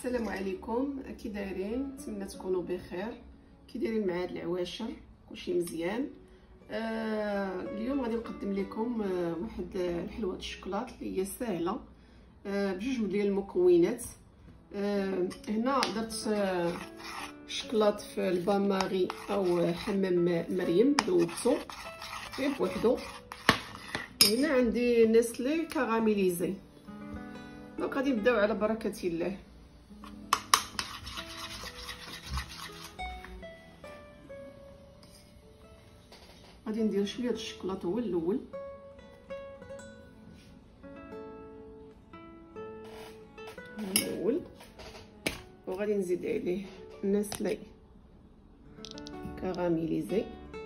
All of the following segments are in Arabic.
السلام عليكم، كي دايرين؟ نتمنى تكونوا بخير. كي دايرين مع هاد العواشر؟ كلشي مزيان. اليوم غادي نقدم لكم واحد الحلوه الشوكولات اللي هي سهله بجوج ديال المكونات. هنا درت شوكولات في البان ماري او حمام مريم، ذوبتو غير بوحدو. هنا عندي نسلي كاراميليزي. دونك غادي نبداو على بركه الله. غادي ندير شويه د الشوكولاط هو الاول، وغادي نزيد عليه نسلي كاراميليزي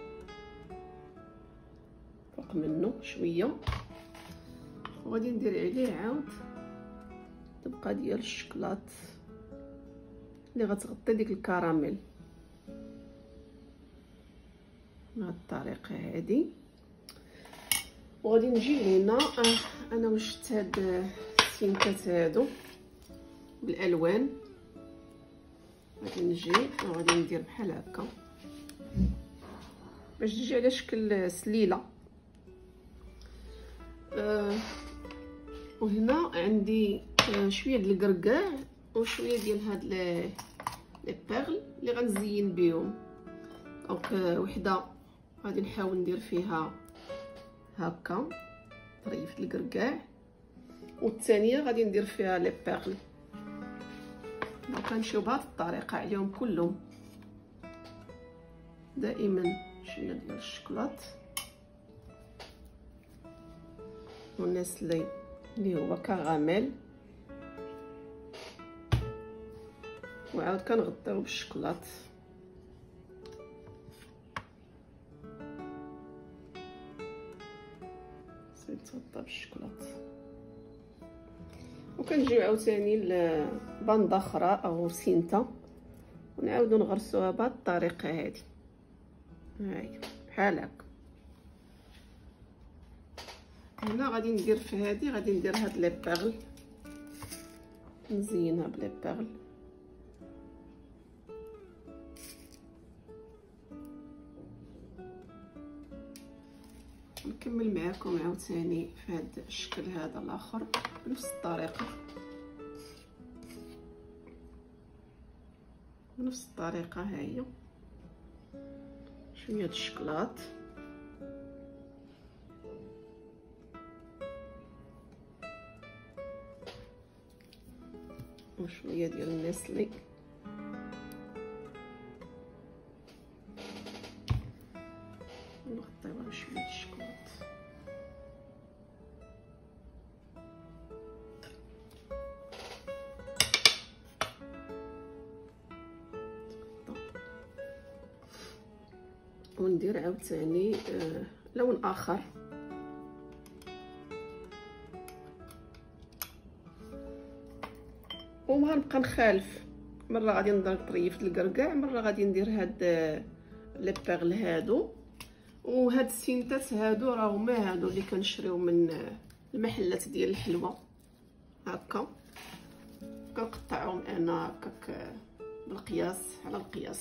فوق منه شويه، وغادي ندير عليه عاود طبقه ديال الشوكولاط اللي غتغطي ديك الكراميل بهذه الطريقه هذه. وغادي نجي لهنا انا وشت هاد السينكات هادو بالالوان، غادي نجي وغادي ندير بحال هكا باش تجي على شكل سليله. وهنا عندي شويه ديال الكركاع وشويه ديال هاد لي بيرل اللي غنزين بهم. دونك وحده غادي نحاول ندير فيها هكا طريف الكركاع، والثانيه غادي ندير فيها لي بيرل. دونك غنمشيو بهذه الطريقه عليهم كلهم. دائما شويه ديال الشوكولاط والنسلي اللي هو كراميل، وعاود كنغطيو بالشوكولاط. تغطى بالشوكولاط، وكنجيو عاوتاني لباندا اخرى او سينتا ونعاودو نغرسوها بهذه الطريقه هذه. هاهي بحال هكا. هنا غادي ندير في هذه، غادي ندير هاد لي بيرل، نزينها بلي بيرل. نكمل معكم عاوتاني في هذا الشكل هذا الاخر بنفس الطريقه، بنفس الطريقه. ها هي شويه الشوكولاط وشويه ديال النسلي نغطيوها بشويه الشوكولاط. وندير عاوتاني لون اخر. وما غنبقى نخالف، مره غادي ندير طريف الكركاع، مره غادي ندير هاد لي بيرل هادو، وهاد السينتات هادو راه هما هادو اللي كنشريو من المحلات ديال الحلوى. هكا كنقطعهم انا هكاك بالقياس، على القياس.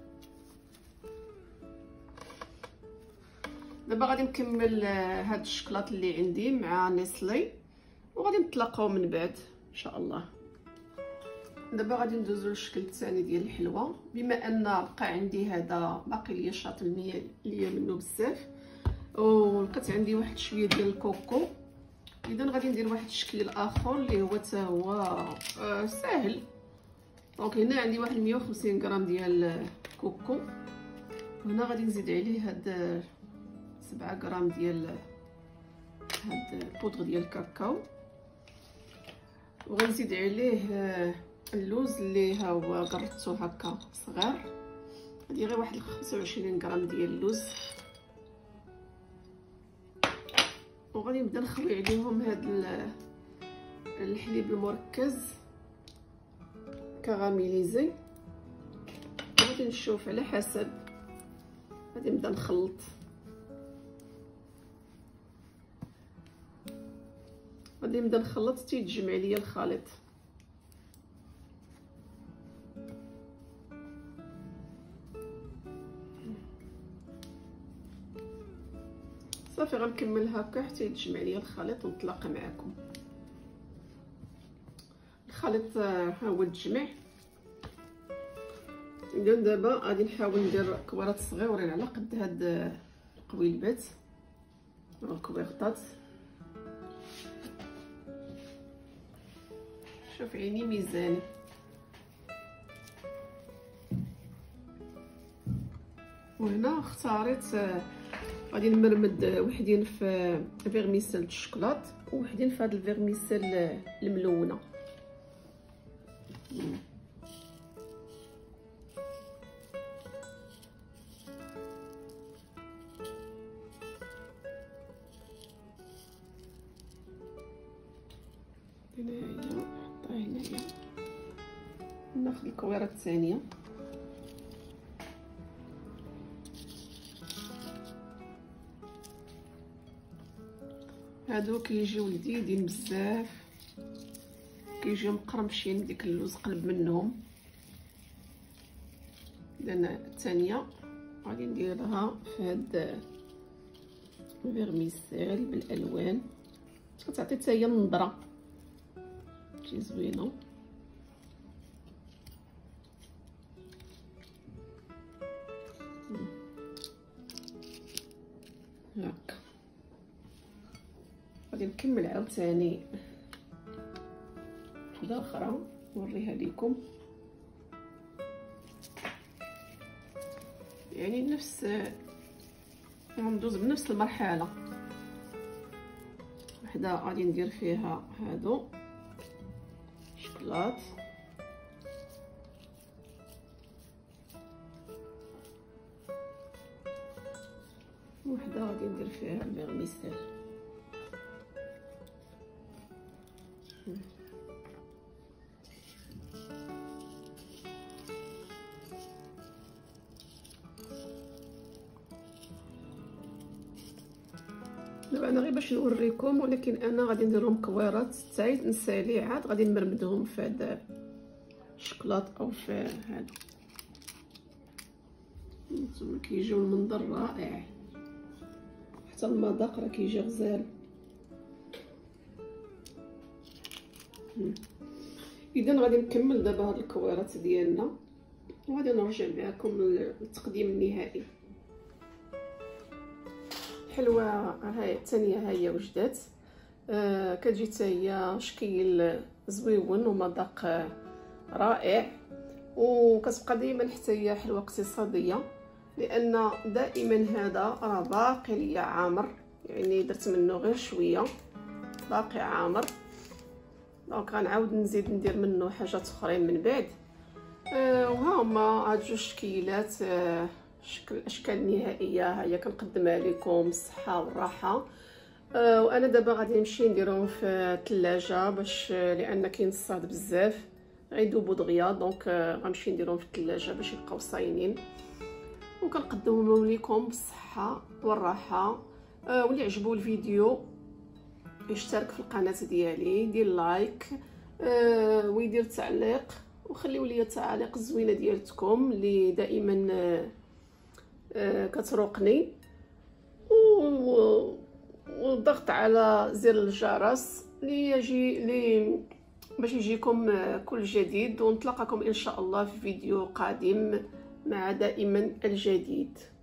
دابا غادي نكمل هاد الشوكولاط اللي عندي مع نسلي، وغادي نتلاقاو من بعد ان شاء الله. دابا غادي ندوزو للشكل الثاني ديال الحلوه. بما ان بقى عندي هذا باقي ليا شاطل ليا منه بزاف، ولقيت عندي واحد شويه ديال الكوكو، اذا غادي ندير واحد الشكل اخر اللي هو حتى هو ساهل. دونك هنا عندي واحد 150 غرام ديال الكوكو، وهنا غادي نزيد عليه هاد 7 غرام ديال هاد البودغ ديال الكاكاو، وغنزيد عليه اللوز اللي ها هو قرطتو هكا صغير. غادي غير واحد 25 غرام ديال اللوز، وغادي نبدا نخوي عليهم هاد الحليب المركز كاراميليزي. غادي نشوف على حسب، غادي نبدا نخلط. غادي نبدا نخلط حتى يتجمع ليا الخليط. صافي غنكمل هكا حتى يتجمع ليا الخليط ونتلاقى معكم. الخليط ها هو تجمع. اذا دابا غادي نحاول ندير كويرات صغيورين على قد هاد القويلبات او الكويرطات. شوف عيني ميزاني. وهنا اختاريت غادي نمرمد وحدين في فيرميسيل الشوكولات ووحدين في هاد الفيرميسيل الملونه. هنايا نحطها هنايا. ناخذ الكويره الثانيه. هادو كيجيو لذيذين بزاف، كيجيو مقرمشين ديك اللوز قلب منهم. لان الثانيه غادي نديرها في هاد الفيرميسيل بالالوان، كتعطي حتى هي النضره شي زوينه. هاكا غادي نكمل عاوتاني وحده اخرى نوريها لكم. يعني نفس غندوز بنفس المرحله. وحده غادي ندير فيها هادو شوكولات، وحده غادي ندير فيها الفيرميسيل. دابا انا غير باش نوريكم، ولكن انا غادي نديرهم كويرات حتى نسالي عاد غادي نمرمدهم في هذا الشوكولات او في هذا. نتوما كيجيو المنظر رائع، حتى المذاق راه كيجي غزال. اذا غادي نكمل دابا هاد الكويرات ديالنا وغادي نرجع معكم للتقديم النهائي. الحلوه هاي الثانيه ها هي وجدات. كتجي حتى هي شكل زويون ومذاق رائع، وكتبقى دائما حتى هي حلوه اقتصاديه، لان دائما هذا راه باقي ليا عامر، يعني درت منه غير شويه باقي عامر. دونك غنعاود نزيد ندير منه حاجات اخرين من بعد. وها هما هاد جوج شكيلات، الاشكال النهائيه ها هي كنقدمها لكم بالصحه والراحه. وانا دابا غادي نمشي نديرهم في الثلاجه باش لان كاين الصهد بزاف غيذوبوا دغيا. دونك غنمشي نديرهم في الثلاجه باش يبقاو صاينين، وكنقدمهم لكم بالصحه والراحه. واللي عجبو الفيديو يشترك في القناه ديالي، يدير لايك ويدير تعليق، وخليو لي التعاليق الزوينه ديالتكم اللي دائما كتروقني، والضغط على زر الجرس باش يجيكم كل جديد. ونتلاقاكم ان شاء الله في فيديو قادم مع دائما الجديد.